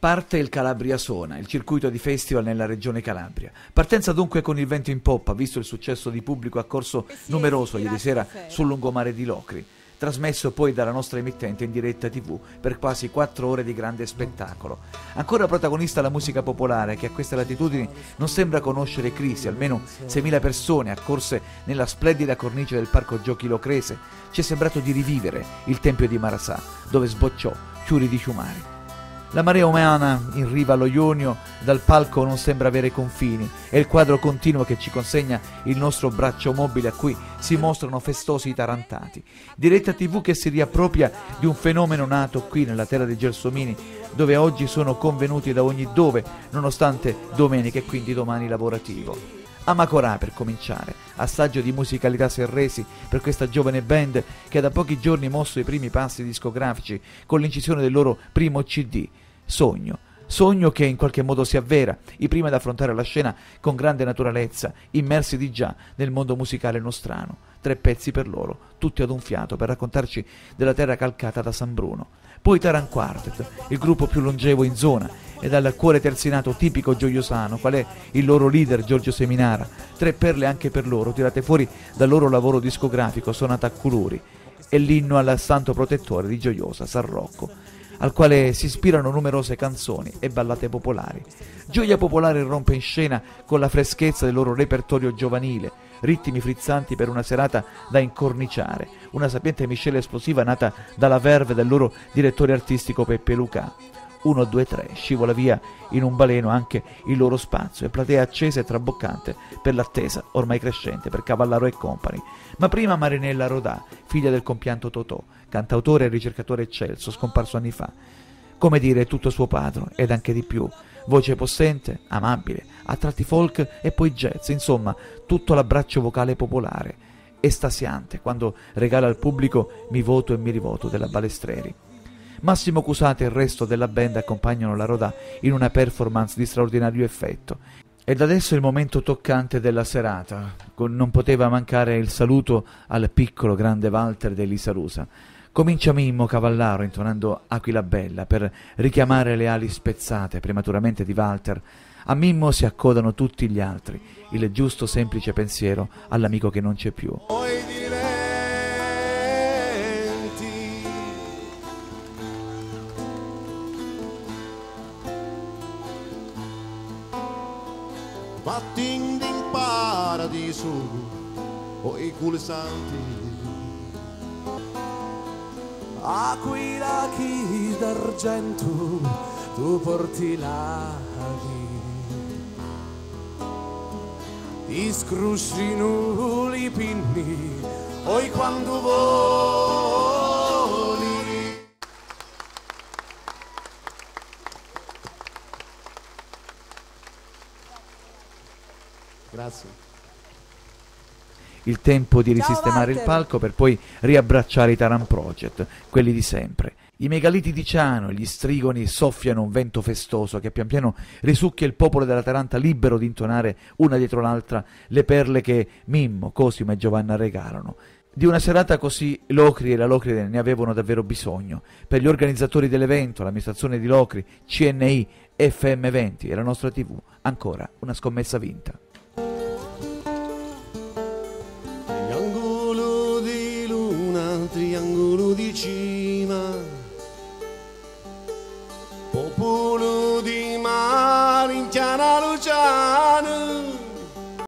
Parte il Calabria Suona, il circuito di festival nella regione Calabria. Partenza dunque con il vento in poppa, visto il successo di pubblico accorso numeroso ieri sera sul lungomare di Locri. Trasmesso poi dalla nostra emittente in diretta TV per quasi 4 ore di grande spettacolo. Ancora protagonista la musica popolare, che a queste latitudini non sembra conoscere crisi. Almeno 6.000 persone accorse nella splendida cornice del Parco Giochi Locrese. Ci è sembrato di rivivere il Tempio di Marasà, dove sbocciò Fiori di Ciumari. La marea umana in riva allo Ionio dal palco non sembra avere confini, è il quadro continuo che ci consegna il nostro braccio mobile a cui si mostrano festosi i tarantati. Diretta TV che si riappropria di un fenomeno nato qui nella terra dei Gelsomini, dove oggi sono convenuti da ogni dove, nonostante domenica e quindi domani lavorativo. Amacorà per cominciare, assaggio di musicalità serresi per questa giovane band che ha da pochi giorni mosso i primi passi discografici con l'incisione del loro primo CD, Sogno che in qualche modo si avvera, i primi ad affrontare la scena con grande naturalezza, immersi di già nel mondo musicale nostrano. 3 pezzi per loro, tutti ad un fiato per raccontarci della terra calcata da San Bruno. Poi Taran Quartet, il gruppo più longevo in zona e dal cuore terzinato tipico gioiosano, qual è il loro leader Giorgio Seminara. 3 perle anche per loro, tirate fuori dal loro lavoro discografico Sonata a Culuri e l'inno al santo protettore di Gioiosa, San Rocco, al quale si ispirano numerose canzoni e ballate popolari. Gioia popolare rompe in scena con la freschezza del loro repertorio giovanile, ritmi frizzanti per una serata da incorniciare, una sapiente miscela esplosiva nata dalla verve del loro direttore artistico Peppe Luca. 1, 2, 3, scivola via in un baleno anche il loro spazio e platea accesa e traboccante per l'attesa ormai crescente per Cavallaro e Company. Ma prima Marinella Rodà, figlia del compianto Totò, cantautore e ricercatore eccelso, scomparso anni fa. Come dire, tutto suo padre ed anche di più. Voce possente, amabile, a tratti folk e poi jazz, insomma, tutto l'abbraccio vocale popolare, estasiante quando regala al pubblico Mi voto e mi rivoto della Balestreri. Massimo Cusate e il resto della band accompagnano la Rodà in una performance di straordinario effetto. Ed adesso è il momento toccante della serata. Non poteva mancare il saluto al piccolo grande Walter dell'Isa Rusa. Comincia Mimmo Cavallaro intonando Aquila Bella per richiamare le ali spezzate prematuramente di Walter. A Mimmo si accodano tutti gli altri, il giusto semplice pensiero all'amico che non c'è più. Batting in paradiso o i pulsanti Aquila chi d'argento tu porti laghi ti scruscino i pinni oi quando voli. Grazie. Il tempo di risistemare il palco per poi riabbracciare i Taran Project, quelli di sempre. I megaliti di Ciano e gli strigoni soffiano un vento festoso che pian piano risucchia il popolo della Taranta libero di intonare una dietro l'altra le perle che Mimmo, Cosimo e Giovanna regalano. Di una serata così Locri e la Locride ne avevano davvero bisogno. Per gli organizzatori dell'evento, l'amministrazione di Locri, CNI, FM20 e la nostra TV, ancora una scommessa vinta. Triangolo di luna, triangolo di cielo